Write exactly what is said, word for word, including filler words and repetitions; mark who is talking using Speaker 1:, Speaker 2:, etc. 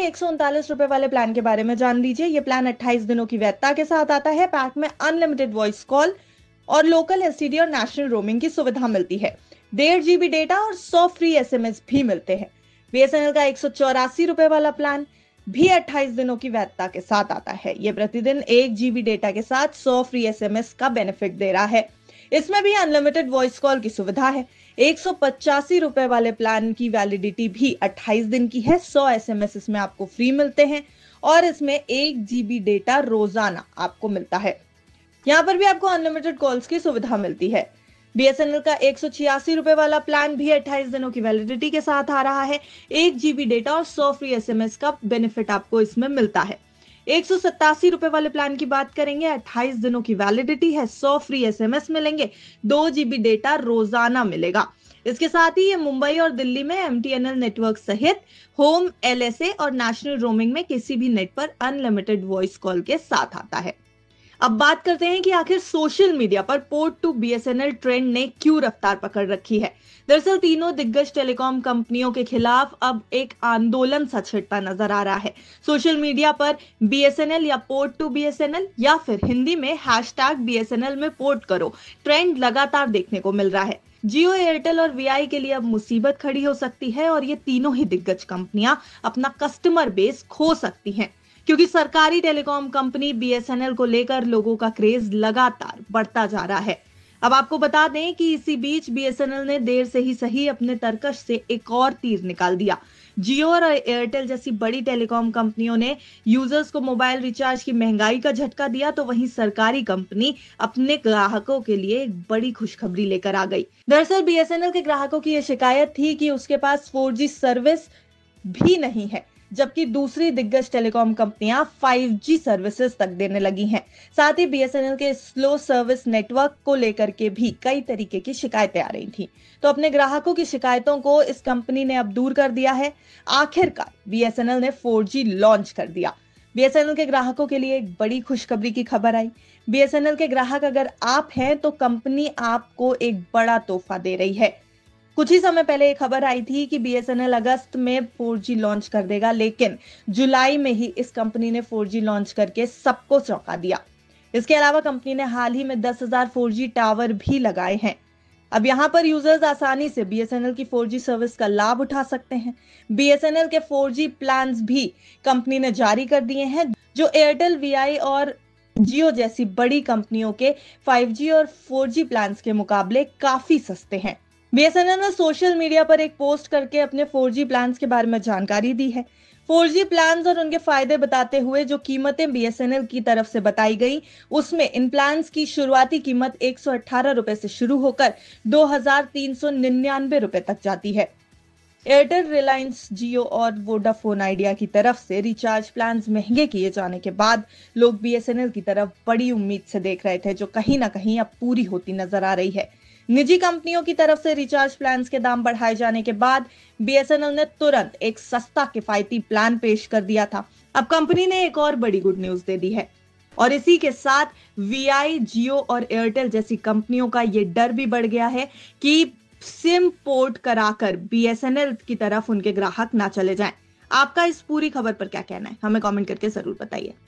Speaker 1: एक सौ उनतालीस रुपए वाले प्लान के बारे में जान लीजिए। ये प्लान अट्ठाईस दिनों की वैधता के साथ आता है। पैक में अनलिमिटेड वॉइस कॉल और लोकल एसटीडी और नेशनल रोमिंग की सुविधा मिलती है। डेढ़ जीबी डेटा और सौ फ्री एसएमएस भी मिलते हैं। बीएसएनएल का एक सौ चौरासी रुपए वाला प्लान भी अट्ठाईस दिनों की वैधता के साथ आता है। यह प्रतिदिन एक जीबी डेटा के साथ सौ फ्री एसएमएस का बेनिफिट दे रहा है। इसमें भी अनलिमिटेड वॉइस कॉल की सुविधा है। एक सौ पचासी रुपए वाले प्लान की वैलिडिटी भी अट्ठाईस दिन की है। सौ एसएमएस इसमें आपको फ्री मिलते हैं और इसमें एक जीबी डेटा रोजाना आपको मिलता है। यहाँ पर भी आपको अनलिमिटेड कॉल्स की सुविधा मिलती है। बीएसएनएल का एक सौ छियासी रुपए वाला प्लान भी अट्ठाईस दिनों की वैलिडिटी के साथ आ रहा है। एक जीबी डेटा और सौ फ्री एसएमएस का बेनिफिट आपको इसमें मिलता है। एक सौ सत्तासी रुपए वाले प्लान की बात करेंगे, अट्ठाईस दिनों की वैलिडिटी है, सौ फ्री एसएमएस मिलेंगे, दो जीबी डेटा रोजाना मिलेगा। इसके साथ ही ये मुंबई और दिल्ली में एमटीएनएल नेटवर्क सहित होम, एलएसए और नेशनल रोमिंग में किसी भी नेट पर अनलिमिटेड वॉइस कॉल के साथ आता है। अब बात करते हैं कि आखिर सोशल मीडिया पर पोर्ट टू बीएसएनएल ट्रेंड ने क्यों रफ्तार पकड़ रखी है। दरअसल तीनों दिग्गज टेलीकॉम कंपनियों के खिलाफ अब एक आंदोलन सा छिड़ता नजर आ रहा है। सोशल मीडिया पर बीएसएनएल या पोर्ट टू बीएसएनएल या फिर हिंदी में हैशटैग बीएसएनएल में पोर्ट करो ट्रेंड लगातार देखने को मिल रहा है। जियो, एयरटेल और वीआई के लिए अब मुसीबत खड़ी हो सकती है और ये तीनों ही दिग्गज कंपनियां अपना कस्टमर बेस खो सकती हैं, क्योंकि सरकारी टेलीकॉम कंपनी बीएसएनएल को लेकर लोगों का क्रेज लगातार बढ़ता जा रहा है। अब आपको बता दें कि इसी बीच बीएसएनएल ने देर से ही सही अपने तरकश से एक और तीर निकाल दिया। जियो और एयरटेल जैसी बड़ी टेलीकॉम कंपनियों ने यूजर्स को मोबाइल रिचार्ज की महंगाई का झटका दिया, तो वहीं सरकारी कंपनी अपने ग्राहकों के लिए एक बड़ी खुशखबरी लेकर आ गई। दरअसल बीएसएनएल के ग्राहकों की यह शिकायत थी कि उसके पास फोर जी सर्विस भी नहीं है, जबकि दूसरी दिग्गज टेलीकॉम कंपनियां फाइव जी सर्विसेज तक देने लगी हैं। साथ ही बीएसएनएल के स्लो सर्विस नेटवर्क को लेकर के भी कई तरीके की शिकायतें आ रही थी, तो अपने ग्राहकों की शिकायतों को इस कंपनी ने अब दूर कर दिया है। आखिरकार बीएसएनएल ने फोर जी लॉन्च कर दिया। बीएसएनएल के ग्राहकों के लिए एक बड़ी खुशखबरी की खबर आई। बीएसएनएल के ग्राहक अगर आप हैं तो कंपनी आपको एक बड़ा तोहफा दे रही है। कुछ ही समय पहले एक खबर आई थी कि बीएसएनएल अगस्त में फोर जी लॉन्च कर देगा, लेकिन जुलाई में ही इस कंपनी ने फोर जी लॉन्च करके सबको चौंका दिया। इसके अलावा कंपनी ने हाल ही में दस हज़ार फोर जी टावर भी लगाए हैं। अब यहां पर यूजर्स आसानी से बीएसएनएल की फोर जी सर्विस का लाभ उठा सकते हैं। बीएसएनएल के फोर जी प्लान्स भी कंपनी ने जारी कर दिए हैं, जो एयरटेल, वीआई और जियो जैसी बड़ी कंपनियों के फाइव जी और फोर जी प्लान्स के मुकाबले काफी सस्ते हैं। बीएसएनएल ने सोशल मीडिया पर एक पोस्ट करके अपने फोर जी प्लान्स के बारे में जानकारी दी है। फोर जी प्लान्स और उनके फायदे बताते हुए जो कीमतें बीएसएनएल की तरफ से बताई गई, उसमें इन प्लान्स की शुरुआती कीमत एक सौ अठारह रुपए से शुरू होकर दो हजार तीन सौ निन्यानवे रुपए तक जाती है। एयरटेल, रिलायंस, जियो और वोडाफोन आइडिया की तरफ से रिचार्ज प्लान्स महंगे किए जाने के बाद लोग बीएसएनएल की तरफ बड़ी उम्मीद से देख रहे थे, जो कहीं ना कहीं अब पूरी होती नजर आ रही है। निजी कंपनियों की तरफ से रिचार्ज प्लान्स के दाम बढ़ाए जाने के बाद बीएसएनएल ने तुरंत एक सस्ता किफायती प्लान पेश कर दिया था। अब कंपनी ने एक और बड़ी गुड न्यूज दे दी है और इसी के साथ वीआई, जियो और एयरटेल जैसी कंपनियों का ये डर भी बढ़ गया है कि सिम पोर्ट कराकर बीएसएनएल की तरफ उनके ग्राहक ना चले जाएं। आपका इस पूरी खबर पर क्या कहना है, हमें कमेंट करके जरूर बताइए।